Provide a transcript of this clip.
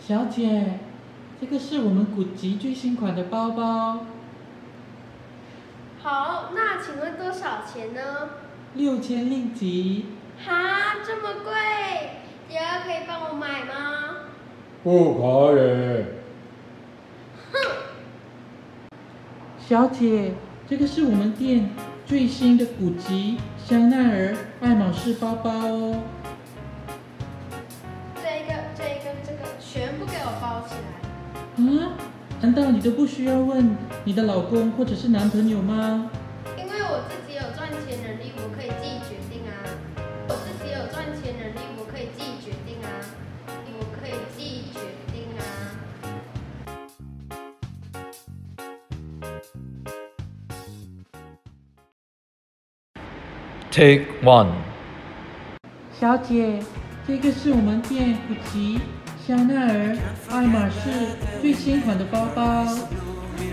小姐，这个是我们古籍最新款的包包。 好，那请问多少钱呢 6000令吉。 哈，这么贵，姐儿可以帮我买吗？ 不可以。 哼！ 小姐，这个是我们店最新的古籍香奈儿爱马仕包包哦。 这个，全部给我包起啊？ 来。 难道你都不需要问你的老公或者是男朋友吗？ 因为我自己有赚钱能力，我可以自己决定啊。我自己有赚钱能力，我可以自己决定啊。我可以自己决定啊。 Take 1。 小姐，这个是我们店古籍香奈儿爱马仕最新款的包包。